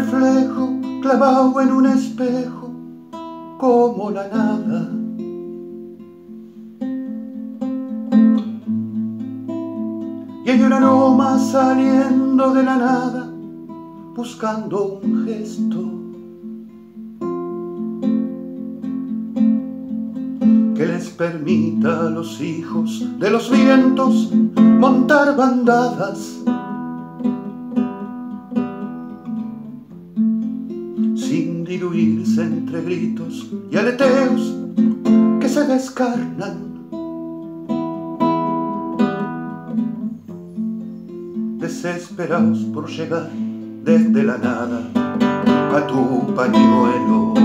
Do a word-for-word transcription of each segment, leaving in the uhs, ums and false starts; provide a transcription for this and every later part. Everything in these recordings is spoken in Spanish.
reflejo clavado en un espejo como la nada. Y hay un aroma saliendo de la nada, buscando un gesto que les permita a los hijos de los vientos montar bandadas sin diluirse entre gritos y aleteos que se descarnan, desesperados por llegar desde la nada a tu pañuelo.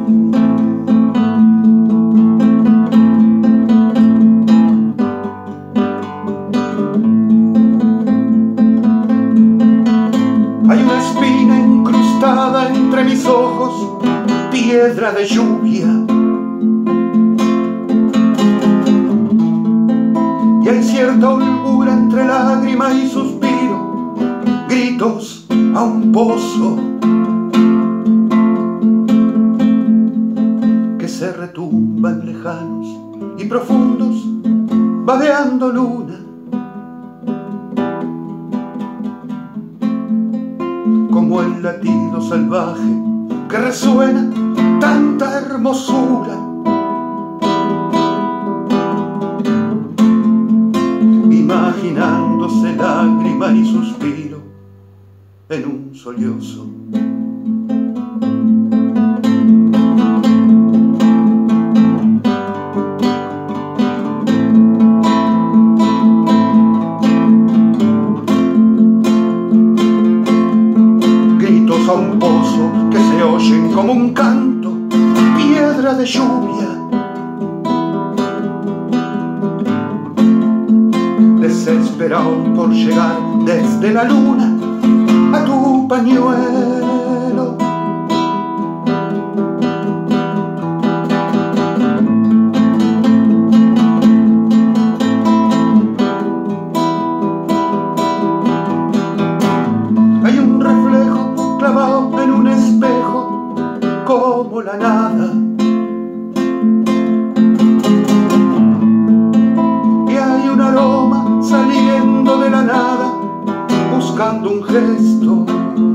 Hay una espina incrustada entre mis ojos, piedra de lluvia, y hay cierta holgura entre lágrima y suspiro, gritos a un pozo que se retumban lejanos y profundos, babeando luna, como el latido salvaje que resuena tanta hermosura, imaginándose lágrima y suspiro en un sollozo. Gritos a un pozo que se oyen como un canto, piedra de lluvia, desesperados por llegar desde la luna a tu pañuelo. Hay un reflejo clavado en un espejo como la nada, y hay un aroma saliendo de la nada buscando un gesto